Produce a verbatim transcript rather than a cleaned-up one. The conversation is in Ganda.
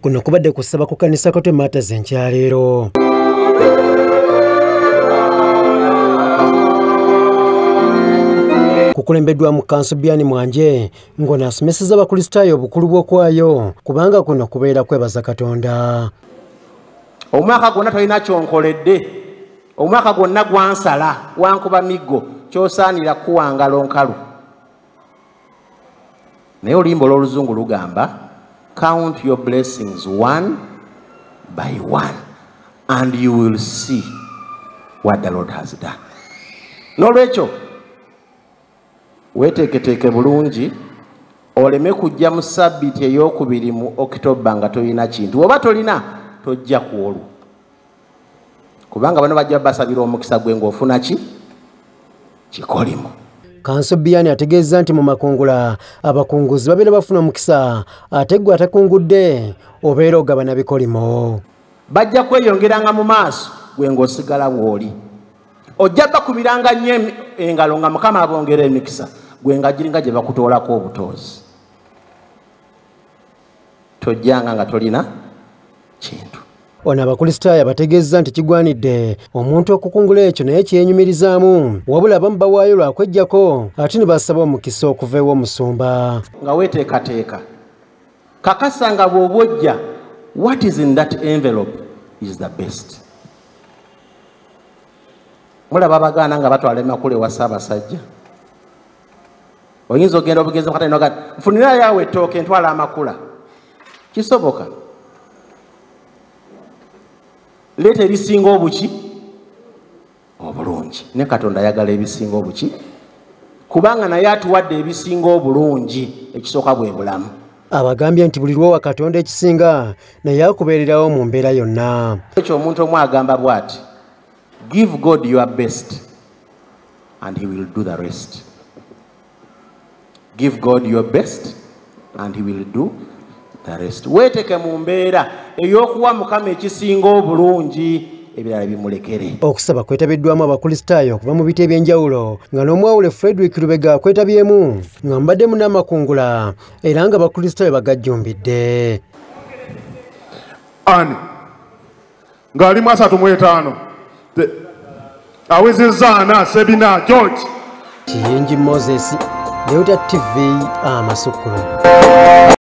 kuno kubadde kusaba ku kanisa Katwe Martyrs enkyaleero. Kukulembeddwa mu kanso Byani Mwanje ng'ono asomesezza abakristaayo obukulu bw'okwayo kubanga kuno kubeera kwebaza Katonda. Omwaka gwonna tolina kyonkoledde, omwaka gwonna gwansala wankuba miggo kyosaanira kuwangala nkalu. Naye oluyimba olw'oluzungu lugamba count your blessings one by one and you will see what the Lord has done. N'olwekyo weeteeketeeke bulungi oleme kujja mu sabbiiti ey'okubiri mu October nga tolina kintu. Oba tolina tojja kuolu. Kubanga bano bajja basabira omukisa gwe ng'ofuna ki? Kikolimo. Kanso Byani ategeeza nti mu makungula abakunguzi babeera bafuna omukisa ate gwe atakungudde obeera ogabana bikolimo. Bajja kweyongeranga mu maaso gwe ng'osigala bw'oli. Ojja bakubiranga nnyo engalo nga Mukama abongera emikisa gwe nga giringa gye bakutoolako obutoozi. Tojjanga nga tolina kintu. Ono abakristaayo bategeeza nti kigwanidde omuntu okukungula ekyo naye kyenyumirizaamu wabula abamu bawaayo lwakwejjako ate ne basaba omukisa okuva ew'omusumba. Nga weeteekateeka kakasa nga bw'obwojja what is in that envelope is the best. Mulaba abagaana nga batwala emakula ewa Ssaabasajja. Oyinza ogenda obugenzi mukatale n'ogamba nfunira yaawe ettooke ntwala amakula. Kisoboka. Leeta ebisinga obuki obulungi. Ne Katonda ayagala ebisinga obuki kubanga naye atuwadde ebisinga obulungi ekisooka bwe bulamu. Abagambye nti buli lw'owa Katonda ekisinga naye akubeererawo mu mbeera yonna. Ekyo omuntu omu agamba bw'ati give God your best and he will do the rest. Give God your best and he will do the rest. Weeteke mu mbeera ey'okuwa Mukama ekisinga obulungi ebirala bimulekere. Okusaba kwetabiddwamu abakristaayo okuva mu biti eby'enjawulo nga n'omwawule Frederick Lubega kwetabyemu nga mbaddemu n'amakungula era nga abakristaayo bagajjumbidde. Ani ng'alimu asatu mu etaano awezezza ana Sebina George Kiyingi Moses Leuta T V Amasukulu.